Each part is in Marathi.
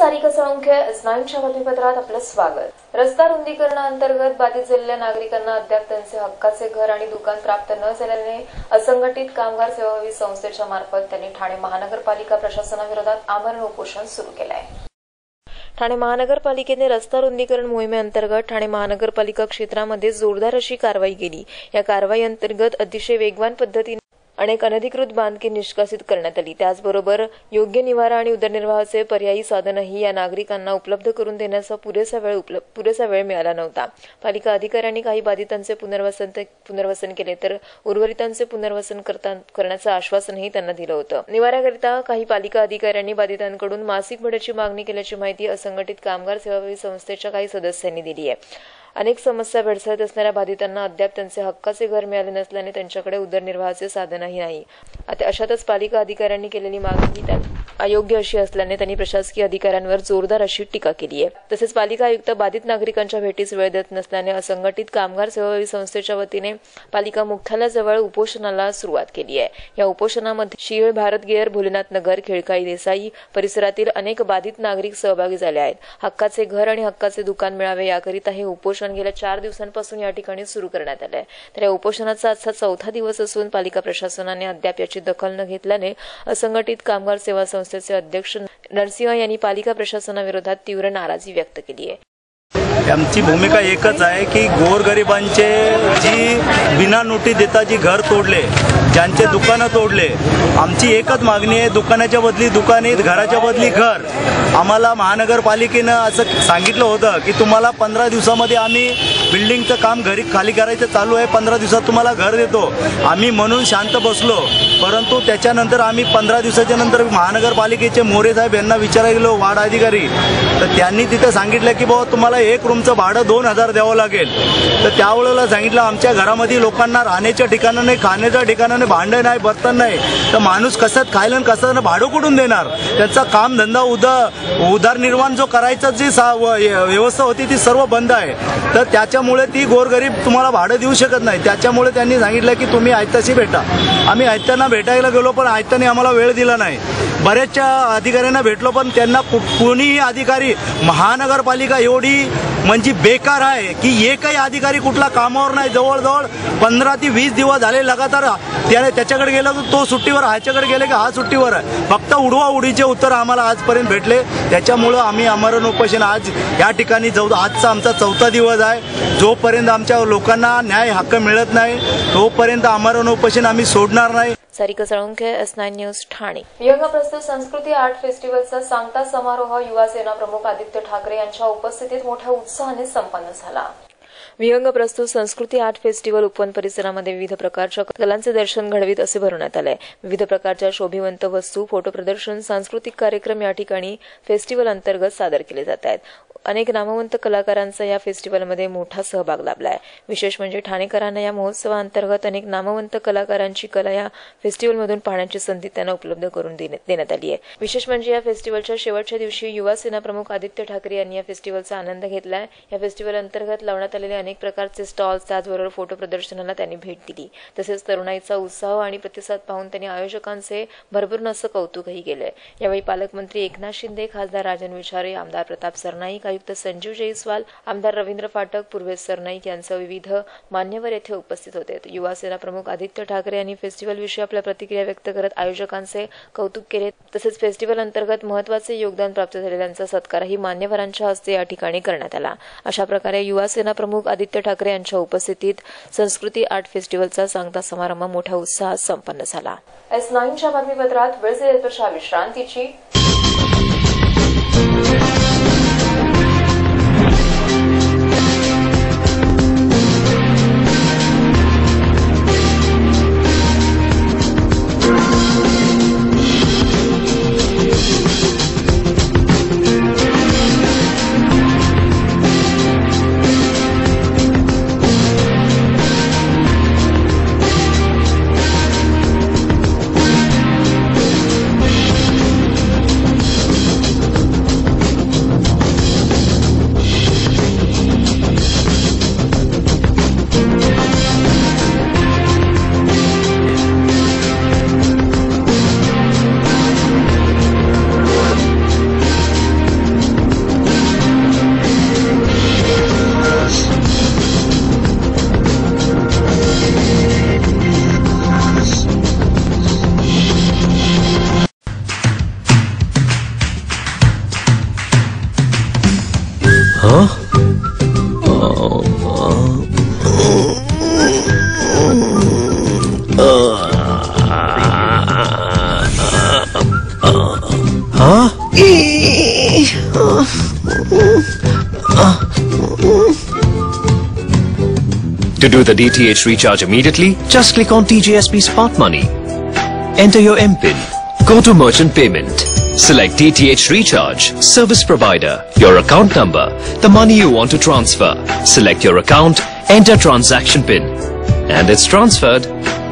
सारिका साळुंखे S9च्या बातमीपत्रात आपलं स्वागत। रस्ता रुंदीकरणाअंतर्गत बाधित झालेल्या नागरिकांना अद्याप त्यांचे हक्काचे घर आणि दुकान प्राप्त न झाल्याने असंघटित कामगार सेवाभावी संस्थेच्या मार्फत त्यांनी ठाणे महानगरपालिका प्रशासनाविरोधात आमरण उपोषण सुरू केले आहे। ठाणे महानगरपालिकेने रस्ता रुंदीकरण मोहिमेअंतर्गत ठाणे महानगरपालिका क्षेत्रामध्ये जोरदार अशी कारवाई केली। या कारवाई अंतर्गत अतिशय वेगवान पद्धतीने अनेक अनधिकृत बांधके निष्कासित करण्यात आली। त्याचबरोबर योग्य निवारा आणि उदरनिर्वाहाचे पर्यायी साधनही या नागरिकांना उपलब्ध करून देण्याचा पुरेसा वेळ मिळाला नव्हता। पालिका अधिकाऱ्यांनी काही बाधितांचे पुनर्वसन केले तर उर्वरितांचे पुनर्वसन करण्याचं आश्वासनही त्यांना दिलं होतं। निवाऱ्याकरिता काही पालिका अधिकाऱ्यांनी बाधितांकडून मासिक भाड्याची मागणी केल्याची माहिती असंघटित कामगार सेवाभावी संस्थेच्या काही सदस्यांनी दिली आहे। अनेक समस्या भेडसावत असणाऱ्या बाधितांना अद्याप त्यांचे हक्काचे घर मिळाले नसल्याने त्यांच्याकडे उदरनिर्वाहाचे साधनही नाही। आता अशातच पालिका अधिकाऱ्यांनी केलेली मागणी ही अयोग्य अशी असल्याने त्यांनी प्रशासकीय अधिकाऱ्यांवर जोरदार अशी टीका केली आहे। तसेच पालिका आयुक्त बाधित नागरिकांच्या भेटीस वेळ देत नसल्याने असंघटित कामगार सेवाभावी संस्थेच्या वतीने पालिका मुख्यालयाजवळ उपोषणाला सुरुवात केली आहे। या उपोषणामध्ये शीळ, भारत गेअर, भोलेनाथ नगर, खेळकाई देसाई परिसरातील अनेक बाधित नागरिक सहभागी झाले आहेत। हक्काचे घर आणि हक्काचे दुकान मिळावे याकरिता हे उपोषण गेल्या 4 दिवसांपासून या ठिकाणी सुरू करण्यात आले आहे। तर या उपोषणाचा आजचा 4था दिवस असून पालिका प्रशासनाने अद्याप याची दखल न घेतल्याने असंघटित कामगार सेवा संस्थेचे अध्यक्ष नरसिंह यांनी पालिका प्रशासनाविरोधात तीव्र नाराजी व्यक्त केली आहे। आमची भूमिका एकच आहे की गोरगरिबांचे जी बिना नोटीस देता जी घर तोडले, ज्यांचे दुकानं तोडले, आमची एकच मागणी आहे, दुकानाच्या बदली दुकाने, घराच्या बदली घर। आम्हाला महानगरपालिकेनं असं सांगितलं होतं की तुम्हाला 15 दिवसामध्ये आम्ही बिल्डिंगचं काम घरी खाली करायचं चालू आहे, 15 दिवसात तुम्हाला घर देतो। आम्ही म्हणून शांत बसलो, परंतु त्याच्यानंतर आम्ही 15 दिवसाच्या नंतर महानगरपालिकेचे मोरे साहेब यांना विचारायला गेलो, वार्ड अधिकारी, तर त्यांनी तिथे सांगितलं की बाबा तुम्हाला एक रूमचं भाडं 2000 द्यावं लागेल। तर त्यावेळेला सांगितलं आमच्या घरामध्ये लोकांना राहण्याच्या ठिकाणं नाही, खाण्याच्या ठिकाणं नाही, भांडं नाही, बर्तन नाही, तर माणूस कसं खायला आणि कसं भाडं कुठून देणार? त्याचा कामधंदा उदरनिर्वाह जो करायचा जी व्यवस्था होती ती सर्व बंद आहे। तर त्याच्यामुळे ती गोरगरीब तुम्हाला भाडं देऊ शकत नाही। त्याच्यामुळे त्यांनी सांगितलं की तुम्ही आयताशी भेटा। आम्ही आयतांना भेटायला गेलो, पण आयतांनी आम्हाला वेळ दिला नाही। बऱ्याचशा अधिकाऱ्यांना भेटलो, पण त्यांना कोणीही अधिकारी, महानगरपालिका एवढी म्हणजे बेकार आहे की एकही अधिकारी कुठला कामावर नाही। जवळजवळ 15 ते 20 दिवस झाले लगातार त्याच्याकडे गेलं तर तो सुट्टीवर, ह्याच्याकडे गेले की हा सुट्टीवर आहे। फक्त उडवाउडीचे उत्तर आम्हाला आजपर्यंत भेटले। त्याच्यामुळं आम्ही आमरण उपोषण आज या ठिकाणी आजचा आमचा 4था दिवस आहे। जोपर्यंत आमच्या लोकांना न्याय हक्क मिळत नाही तोपर्यंत आमरण उपोषण आम्ही सोडणार नाही। Sarika Salunkhe, S9 news, Thane. विहंगप्रस्तुत संस्कृती आर्ट फेस्टिवलचा सांगता समारोह युवा सेना प्रमुख आदित्य ठाकरे यांच्या उपस्थितीत मोठ्या उत्साहाने संपन्न झाला। विहंगप्रस्तुत संस्कृती आर्ट फेस्टिवल उपवन परिसरामध्ये विविध प्रकारच्या कलांचे दर्शन घडवीत असे भरवण्यात आले। विविध प्रकारच्या शोभिवंत वस्तू, फोटो प्रदर्शन, सांस्कृतिक कार्यक्रम या ठिकाणी फेस्टिवल अंतर्गत सादर केले जात आहेत। अनेक नामवंत कलाकारांचा या फेस्टिवलमध्ये मोठा सहभाग लाभला आहे। विशेष म्हणजे ठाणेकरांना या महोत्सवाअंतर्गत अनेक नामवंत कलाकारांची कला या फेस्टिवलमधून पाहण्याची संधी त्यांना उपलब्ध करून देण्यात आली आहे। विशेष म्हणजे या फेस्टिवलच्या शेवटच्या दिवशी युवा सेना प्रमुख आदित्य ठाकरे यांनी या फेस्टिवलचा आनंद घेतला आहे। या फेस्टिवल अंतर्गत लावण्यात आलेले अनेक प्रकारचे स्टॉल्स, त्याचबरोबर फोटो प्रदर्शनाला त्यांनी भेट दिली। तसेच तरुणाईचा उत्साह आणि प्रतिसाद पाहून त्यांनी आयोजकांचे भरभरून असं कौतुकही केलंय। यावेळी पालकमंत्री एकनाथ शिंदे, खासदार राजन विचारे, आमदार प्रताप सरनाईक, आयुक्त संजीव जयस्वाल, आमदार रवींद्र फाटक, पूर्वेश सरनाईक यांसह विविध मान्यवर येथे उपस्थित होते। युवा सेना प्रमुख आदित्य ठाकरे यांनी फेस्टिवलविषयी आपल्या प्रतिक्रिया व्यक्त करत आयोजकांचे कौतुक केले। तसेच फेस्टिवल अंतर्गत महत्त्वाचे योगदान प्राप्त झालेल्यांचा सत्कारही मान्यवरांच्या हस्ते या ठिकाणी करण्यात आला। अशा प्रकारे युवा सेना प्रमुख आदित्य ठाकरे यांच्या उपस्थितीत संस्कृती आर्ट फेस्टिवलचा सांगता समारंभ मोठ्या उत्साहात संपन्न झाला। S9च्या बातमीपत्रात वेळेस विश्रांतीची To do the DTH recharge immediately, just click on TJSP Smart Money. Enter your MPIN. Go to Merchant Payment. Select DTH Recharge, Service Provider, your account number, the money you want to transfer. Select your account, enter transaction PIN. And it's transferred.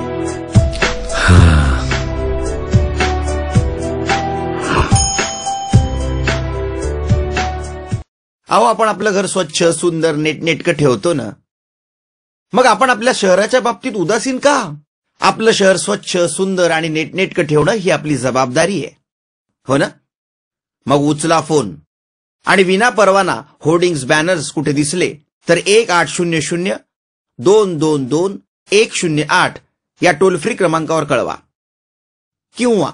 अहो, आपण आपलं घर स्वच्छ, सुंदर, नेटनेटकं ठेवतो ना, मग आपण आपल्या शहराच्या बाबतीत उदासीन का? आपलं शहर स्वच्छ, सुंदर आणि नेटनेटकं ठेवणं ही आपली जबाबदारी आहे, हो ना? मग उचला फोन आणि विना परवाना होर्डिंग्स, बॅनर्स कुठे दिसले तर 1800-222-108 या टोल फ्री क्रमांकावर कळवा किंवा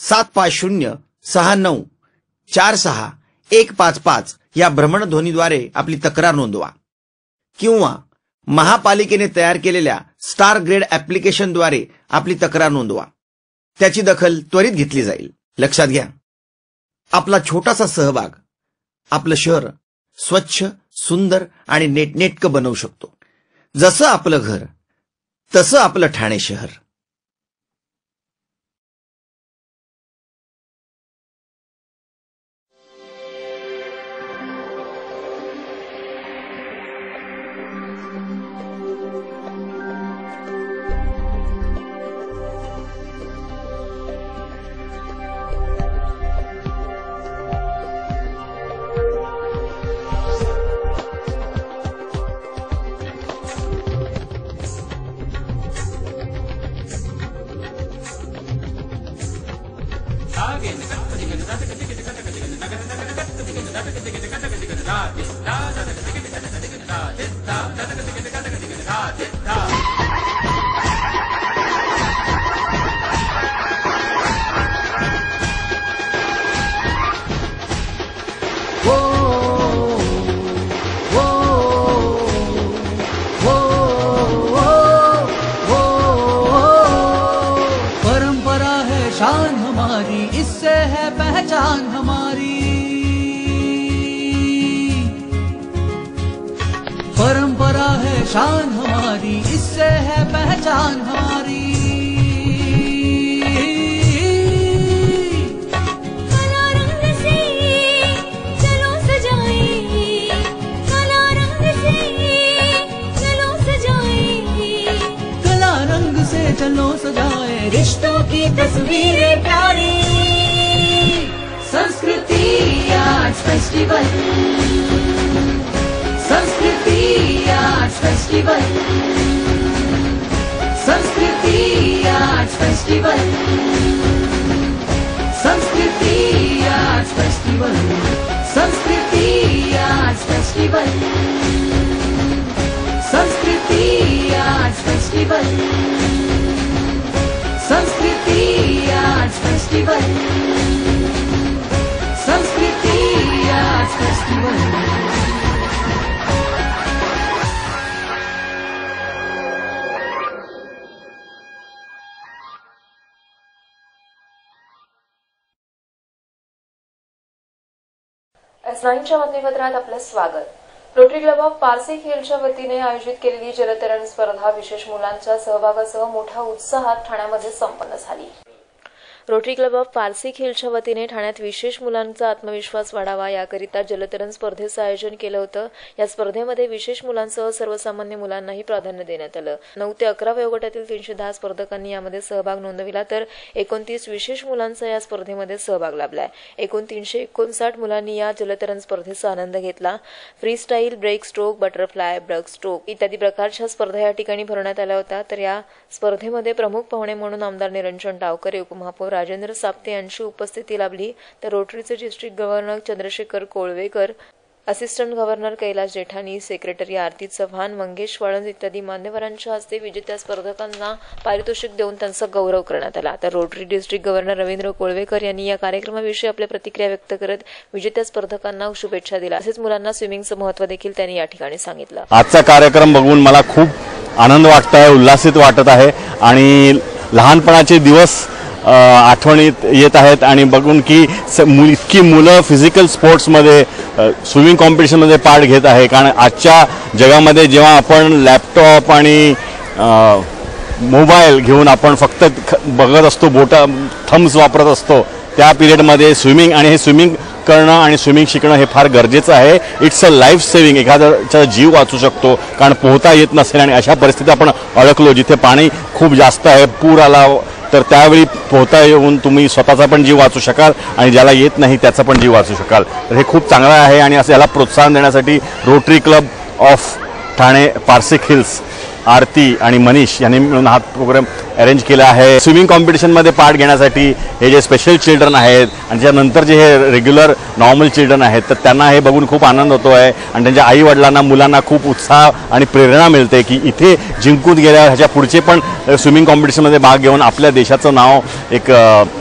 75069464155 या भ्रमणध्वनीद्वारे आपली तक्रार नोंदवा किंवा महापालिकेने तयार केलेल्या स्टार ग्रेड ऍप्लिकेशनद्वारे आपली तक्रार नोंदवा. त्याची दखल त्वरित घेतली जाईल. लक्षात घ्या, आपला छोटासा सहभाग आपलं शहर स्वच्छ, सुंदर आणि नेटनेटकं बनवू शकतो. जसं आपलं घर तसं आपलं ठाणे शहर. शान हमारी, इससे है पहचान हमारी। परंपरा है शान हमारी, इससे है पहचान हमारी। काला रंग से चलो सजाए, काला रंग से चलो सजाए, काला रंग से चलो सजाए रिश्तों की तस्वीरें प्यारी। Sanskriti art festival, Sanskriti art festival, Sanskriti art festival, Sanskriti art festival, Sanskriti art festival, Sanskriti art festival, Sanskriti art festival, Sanskriti art festival. S9च्या बातमीपत्रात आपलं स्वागत. रोटरी क्लब ऑफ पारसी खेलच्या वतीने आयोजित केलेली जलतरण स्पर्धा विशेष मुलांच्या सहभागासह मोठ्या उत्साहात ठाण्यामध्ये संपन्न झाली. रोटरी क्लब ऑफ पारसी खेलच्या वतीने ठाण्यात विशेष मुलांचा आत्मविश्वास वाढावा याकरिता जलतरण स्पर्धेचं आयोजन केलं होतं. या स्पर्धेमध्ये विशेष मुलांसह सर्वसामान्य मुलांनाही प्राधान्य देण्यात आलं. 9 ते 11 वयोगटातील 310 स्पर्धकांनी यामध्ये सहभाग नोंदविला तर 29 विशेष मुलांचा या स्पर्धेमध्ये सहभाग लाभलाय. एकूण 359 मुलांनी या जलतरण स्पर्धेचा आनंद घेतला. Freestyle, break stroke, butterfly, ब्रग स्ट्रोक इत्यादी प्रकारच्या स्पर्धा या ठिकाणी भरवण्यात आल्या होत्या. तर या स्पर्धेमध्ये प्रमुख पाहुणे म्हणून आमदार निरंजन टावकर, उपमहापौर राजेंद्र साप्ते यांची उपस्थिती लाभली. तर रोटरीचे district governor Chandrashekhar Kolvekar, assistant governor Kailas Jethani, secretary Aarti Chavan, Mangesh Walanj इत्यादी मान्यवरांच्या हस्ते विजेत्या स्पर्धकांना पारितोषिक देऊन त्यांचा गौरव करण्यात आला. तर rotary district governor Ravindra Kolvekar यांनी या कार्यक्रमाविषयी आपल्या प्रतिक्रिया व्यक्त करत विजेत्या स्पर्धकांना शुभेच्छा दिल्या. तसेच मुलांना स्विमिंगचं महत्त्व देखील त्यांनी या ठिकाणी सांगितलं. आजचा कार्यक्रम बघून मला खूप आनंद वाटत आहे, उल्हासित वाटत आहे आणि लहानपणाचे दिवस आठवणीत येत आहेत आणि बघून की इतकी मुलं फिजिकल स्पोर्ट्समध्ये स्विमिंग कॉम्पिटिशनमध्ये पार्ट घेत आहे. कारण आजच्या जगामध्ये जेव्हा आपण लॅपटॉप आणि मोबाईल घेऊन आपण फक्त बघत असतो, थम्स वापरत असतो, त्या पिरियडमध्ये स्विमिंग आणि हे स्विमिंग करणं आणि स्विमिंग शिकणं हे फार गरजेचं आहे. It's a life saving. एखाद्याचा जीव वाचू शकतो कारण पोहता येत नसेल आणि अशा परिस्थितीत आपण अडकलो जिथे पाणी खूप जास्त आहे, पूर आला, तर त्यावेळी पोहता येऊन तुम्ही स्वतःचा पण जीव वाचू शकाल आणि ज्याला येत नाही त्याचा पण जीव वाचू शकाल. तर हे खूप चांगलं आहे आणि असं याला प्रोत्साहन देण्यासाठी rotary club of Thane Parsik hills, Aarti आणि मनीष यांनी मिळून हा प्रोग्राम अरेंज केला आहे. स्विमिंग कॉम्पिटिशनमध्ये पार्ट घेण्यासाठी हे जे स्पेशल चिल्ड्रन आहेत आणि त्यानंतर जे हे रेग्युलर नॉर्मल चिल्ड्रन आहेत तर त्यांना हे बघून खूप आनंद होतो आहे आणि त्यांच्या आईवडिलांना, मुलांना खूप उत्साह आणि प्रेरणा मिळते की इथे जिंकून गेल्यावर ह्याच्या पुढचे पण स्विमिंग कॉम्पिटिशनमध्ये भाग घेऊन आपल्या देशाचं नाव एक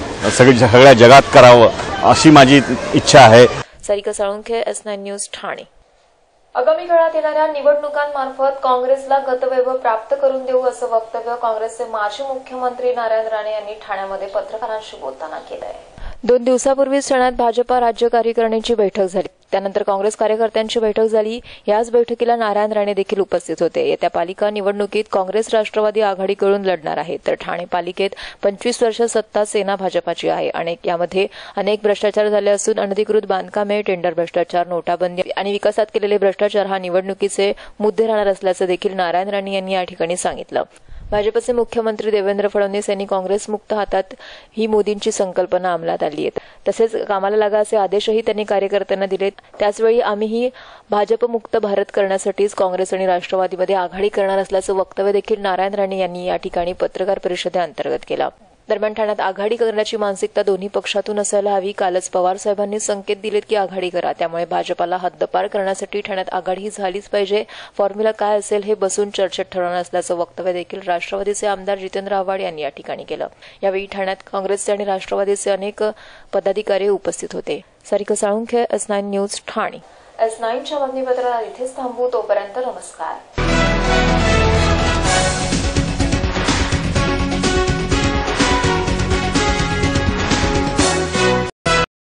सगळ्या जगात करावं अशी माझी इच्छा आहे. Sarika Salunkhe, S9 news, Thane. आगामी काळात येणाऱ्या निवडणुकांमार्फत काँग्रेसला गतवैभव प्राप्त करून देऊ असं वक्तव्य काँग्रेसचे माजी मुख्यमंत्री नारायण राणे यांनी ठाण्यामध्ये पत्रकारांशी बोलताना केलं आहे. 2 दिवसापूर्वीच ठाण्यात भाजपा राज्य कार्यकारिणीची बैठक झाली. त्यानंतर काँग्रेस कार्यकर्त्यांची बैठक झाली. याच बैठकीला नारायण राणे देखील उपस्थित होते. येत्या पालिका निवडणुकीत काँग्रेस राष्ट्रवादी आघाडीकडून लढणार आहे तर ठाणे पालिकेत 25 वर्ष सत्ता सेना भाजपाची आहे. यामध्ये अनेक भ्रष्टाचार झाले असून अनधिकृत बांधकामे, टेंडर भ्रष्टाचार, नोटाबंदी आणि विकासात केलेले भ्रष्टाचार हा निवडणुकीचे मुद्दे राहणार असल्याचं देखील नारायण राणे यांनी या ठिकाणी सांगितलं. भाजपचे मुख्यमंत्री देवेंद्र फडणवीस यांनी काँग्रेस मुक्त हातात ही मोदींची संकल्पना अंमलात आणली आहे. तसेच कामाला लागा असे आदेशही त्यांनी कार्यकर्त्यांना दिलेत. त्याचवेळी आम्हीही भाजपमुक्त भारत करण्यासाठीच काँग्रेस आणि राष्ट्रवादीमध्ये आघाडी करणार असल्याचं वक्तव्य देखील नारायण राणे यांनी या ठिकाणी पत्रकार परिषदेअंतर्गत केलं. दरम्यान ठाण्यात आघाडी करण्याची मानसिकता दोन्ही पक्षातून असायला हवी. कालच पवार साहेबांनी संकेत दिलेत की आघाडी करा. त्यामुळे भाजपाला हद्दपार करण्यासाठी ठाण्यात आघाडी झालीच पाहिजे. फॉर्म्युला काय असेल हे बसून चर्चेत ठरवणार असल्याचं वक्तव्य देखील राष्ट्रवादीचे आमदार जितेंद्र आव्हाड यांनी या ठिकाणी केलं. यावेळी ठाण्यात काँग्रेसचे आणि राष्ट्रवादीचे अनेक पदाधिकारी उपस्थित होते. Sarika Salunkhe, S9 news, Thane. S9च्या बातमीपत्राला इथेच थांबू. तोपर्यंत नमस्कार.